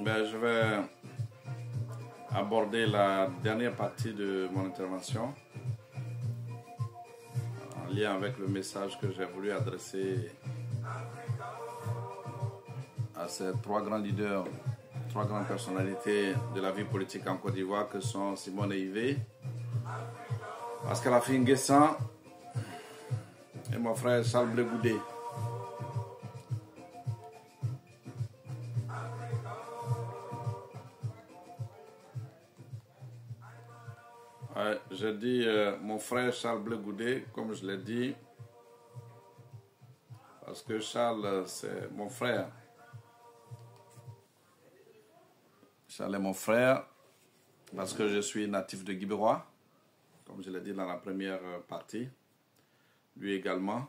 Je vais aborder la dernière partie de mon intervention en lien avec le message que j'ai voulu adresser à ces trois grands leaders, trois grandes personnalités de la vie politique en Côte d'Ivoire que sont Simone Ivé, Pascal Affi N'Guessan et mon frère Charles Blé Goudé. Je dis mon frère Charles Blé Goudé, comme je l'ai dit, parce que Charles, c'est mon frère. Charles est mon frère parce que je suis natif de Guibérois, comme je l'ai dit dans la première partie. Lui également.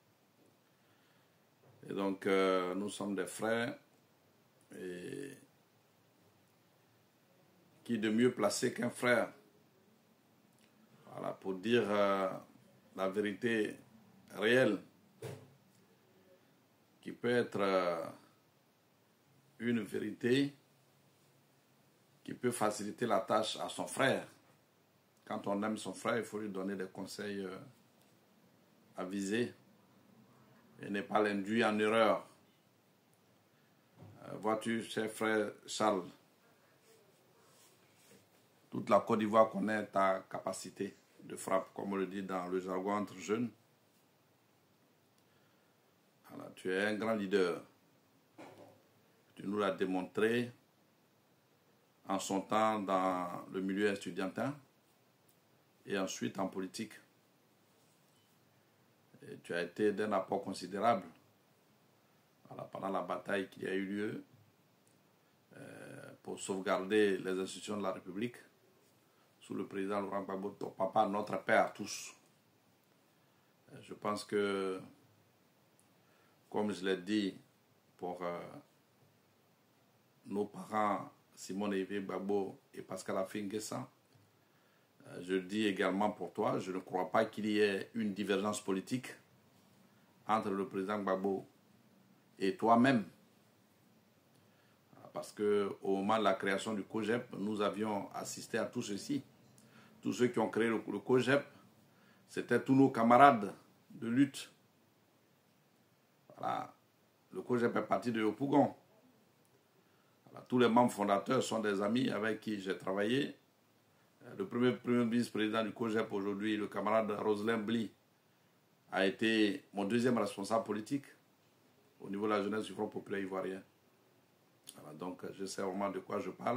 Et donc, nous sommes des frères. Et qui de mieux placé qu'un frère? Voilà, pour dire la vérité réelle, qui peut être une vérité qui peut faciliter la tâche à son frère. Quand on aime son frère, il faut lui donner des conseils avisés et ne pas l'induire en erreur. Vois-tu, cher frère Charles, toute la Côte d'Ivoire connaît ta capacité de frappe, comme on le dit dans le jargon entre jeunes. Voilà, tu es un grand leader. Tu nous l'as démontré en son temps dans le milieu estudiantin et ensuite en politique. Et tu as été d'un apport considérable. Voilà, pendant la bataille qui a eu lieu pour sauvegarder les institutions de la République sous le président Laurent Gbagbo, ton papa, notre père à tous. Je pense que, comme je l'ai dit pour nos parents Simone Ivé Gbagbo et Pascal Affi N'Guessan, je le dis également pour toi, je ne crois pas qu'il y ait une divergence politique entre le président Gbagbo et toi-même. Parce qu'au moment de la création du COJEP, nous avions assisté à tout ceci. Tous ceux qui ont créé le COJEP, c'était tous nos camarades de lutte. Voilà. Le COJEP est parti de Yopougon. Voilà. Tous les membres fondateurs sont des amis avec qui j'ai travaillé. Le premier vice-président du COJEP aujourd'hui, le camarade Roselin Bly, a été mon deuxième responsable politique au niveau de la jeunesse du Front populaire ivoirien. Voilà, donc je sais vraiment de quoi je parle.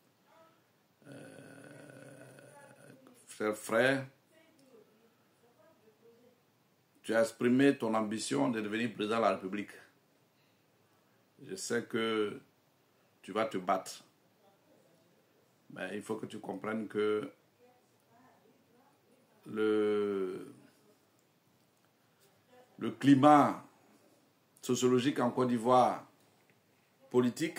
Cher frère, tu as exprimé ton ambition de devenir président de la République. Je sais que tu vas te battre. Mais il faut que tu comprennes que le climat sociologique en Côte d'Ivoire, politique,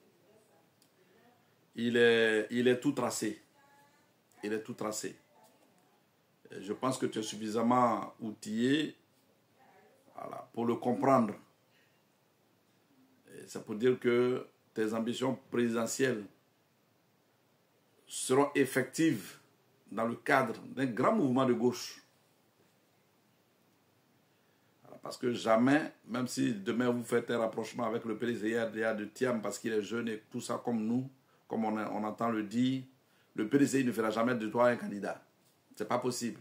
il est tout tracé. Il est tout tracé. Je pense que tu es suffisamment outillé, voilà, pour le comprendre. C'est pour dire que tes ambitions présidentielles seront effectives dans le cadre d'un grand mouvement de gauche. Voilà, parce que jamais, même si demain vous faites un rapprochement avec le PDCA de Thiam parce qu'il est jeune et tout ça comme nous, comme on entend le dire, le PDCI ne fera jamais de toi un candidat. Ce n'est pas possible.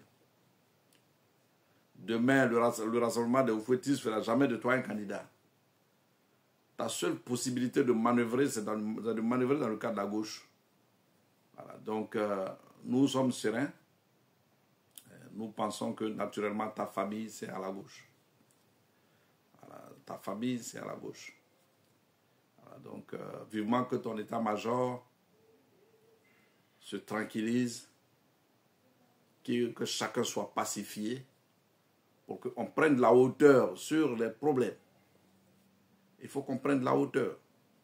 Demain, le rassemblement des Oufouettis ne fera jamais de toi un candidat. Ta seule possibilité de manœuvrer, c'est de manœuvrer dans le cadre de la gauche. Voilà, donc, nous sommes sereins. Nous pensons que naturellement, ta famille, c'est à la gauche. Voilà, ta famille, c'est à la gauche. Voilà, donc, vivement que ton état-major se tranquillise, que chacun soit pacifié, pour qu'on prenne de la hauteur sur les problèmes. Il faut qu'on prenne de la hauteur.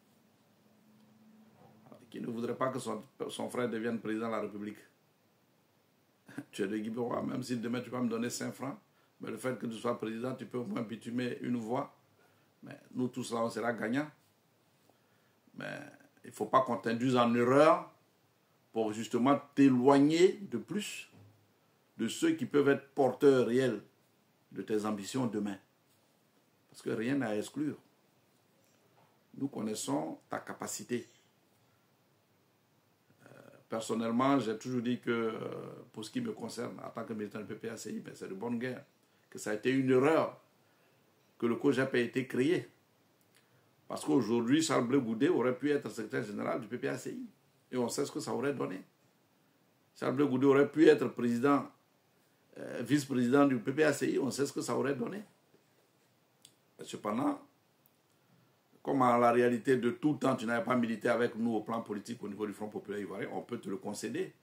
Qui ne voudrait pas que son frère devienne président de la République. Tu es de Guibérois, même si demain tu vas me donner 5 francs, mais le fait que tu sois président, tu peux au moins bitumer une voix. Mais nous tous là, on sera gagnants. Mais il ne faut pas qu'on t'induise en erreur pour justement t'éloigner de plus de ceux qui peuvent être porteurs réels de tes ambitions demain. Parce que rien n'a à exclure. Nous connaissons ta capacité. Personnellement, j'ai toujours dit que, pour ce qui me concerne, en tant que militant du PPACI, ben, c'est de bonne guerre, que ça a été une erreur que le COJEP ait été créé. Parce qu'aujourd'hui, Charles Blé Goudé aurait pu être secrétaire général du PPACI. Et on sait ce que ça aurait donné. Charles Blé Goudé aurait pu être président, vice-président du PPACI. On sait ce que ça aurait donné. Et cependant, comme en la réalité de tout le temps, tu n'avais pas milité avec nous au plan politique au niveau du Front populaire ivoirien, on peut te le concéder.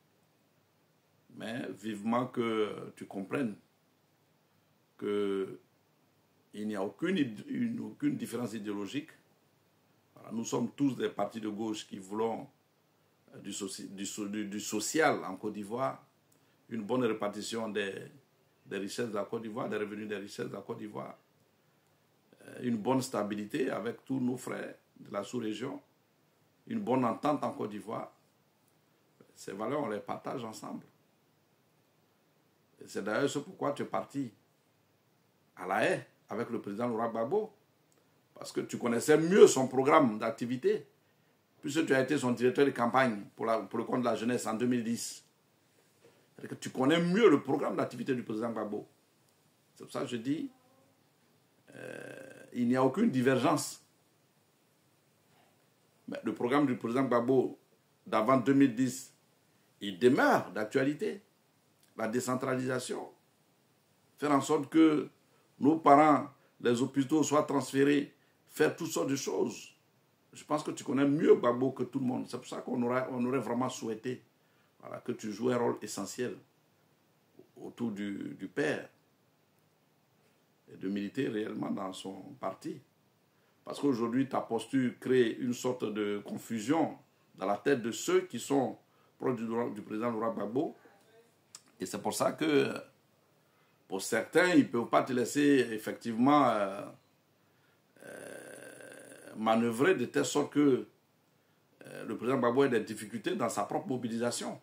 Mais vivement que tu comprennes qu'il n'y a aucune différence idéologique. Voilà, nous sommes tous des partis de gauche qui voulons du social en Côte d'Ivoire, une bonne répartition des richesses de la Côte d'Ivoire, des revenus des richesses de la Côte d'Ivoire, une bonne stabilité avec tous nos frères de la sous-région, une bonne entente en Côte d'Ivoire. Ces valeurs, on les partage ensemble. C'est d'ailleurs ce pourquoi tu es parti à La Haye avec le président Laurent Gbagbo, parce que tu connaissais mieux son programme d'activité, puisque tu as été son directeur de campagne pour le compte de la jeunesse en 2010. C'est-à-dire que tu connais mieux le programme d'activité du président Gbagbo. C'est pour ça que je dis, il n'y a aucune divergence. Mais le programme du président Gbagbo d'avant 2010, il demeure d'actualité. La décentralisation, faire en sorte que nos parents, les hôpitaux soient transférés, faire toutes sortes de choses. Je pense que tu connais mieux Gbagbo que tout le monde. C'est pour ça qu'on aurait vraiment souhaité, voilà, que tu joues un rôle essentiel autour du père et de militer réellement dans son parti. Parce qu'aujourd'hui, ta posture crée une sorte de confusion dans la tête de ceux qui sont proches du président Laurent Gbagbo. Et c'est pour ça que, pour certains, ils ne peuvent pas te laisser effectivement manœuvrer de telle sorte que le président Gbagbo ait des difficultés dans sa propre mobilisation.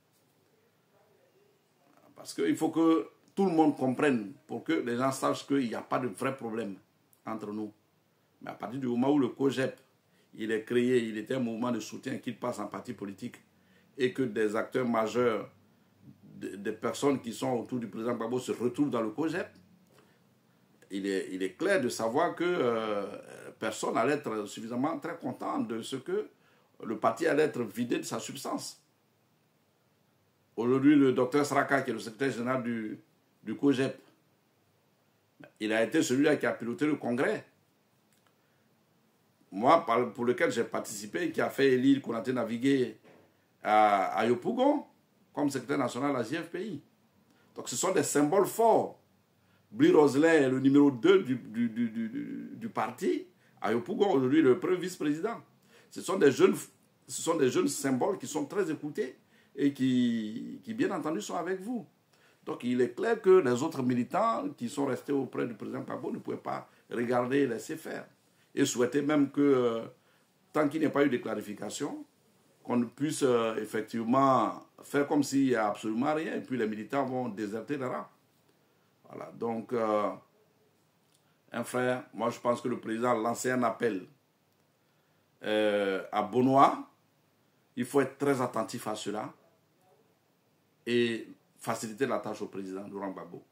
Parce qu'il faut que tout le monde comprenne pour que les gens sachent qu'il n'y a pas de vrai problème entre nous. Mais à partir du moment où le COJEP, il est créé, il était un mouvement de soutien qui passe en parti politique et que des acteurs majeurs, des personnes qui sont autour du président Gbagbo se retrouvent dans le COJEP, il est clair de savoir que personne n'allait être suffisamment très content de ce que le parti allait être vidé de sa substance. Aujourd'hui, le docteur Sraka, qui est le secrétaire général du COJEP, il a été celui-là qui a piloté le congrès. Moi, pour lequel j'ai participé, qui a fait élire Konaté Navigué à Yopougon, comme secrétaire national de la JFPI. Donc ce sont des symboles forts. Bli Roselin est le numéro 2 du parti. À Yopougon, aujourd'hui, le premier vice-président. Ce sont des jeunes symboles qui sont très écoutés et qui, bien entendu, sont avec vous. Donc il est clair que les autres militants qui sont restés auprès du président Gbagbo ne pouvaient pas regarder et laisser faire. Et souhaiter même que, tant qu'il n'y a pas eu de clarification, qu'on puisse effectivement faire comme s'il n'y a absolument rien, et puis les militants vont déserter le rang. Voilà, donc, un frère, moi je pense que le président a lancé un appel à Benoît. Il faut être très attentif à cela et faciliter la tâche au président Laurent Gbagbo.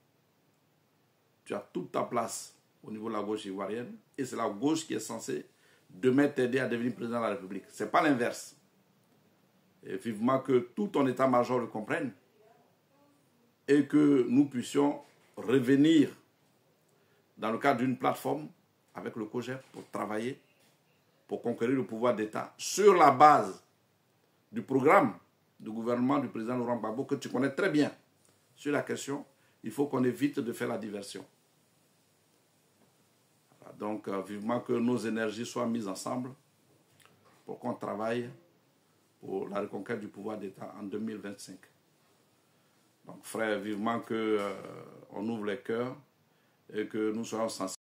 Tu as toute ta place au niveau de la gauche ivoirienne et c'est la gauche qui est censée demain t'aider à devenir président de la République. Ce n'est pas l'inverse. Et vivement que tout ton état-major le comprenne et que nous puissions revenir dans le cadre d'une plateforme avec le COJEP pour travailler, pour conquérir le pouvoir d'État sur la base du programme du gouvernement du président Laurent Gbagbo que tu connais très bien. Sur la question, il faut qu'on évite de faire la diversion. Voilà, donc, vivement que nos énergies soient mises ensemble pour qu'on travaille pour la reconquête du pouvoir d'État en 2025. Donc, frère, vivement qu'on ouvre les cœurs et que nous soyons sensibles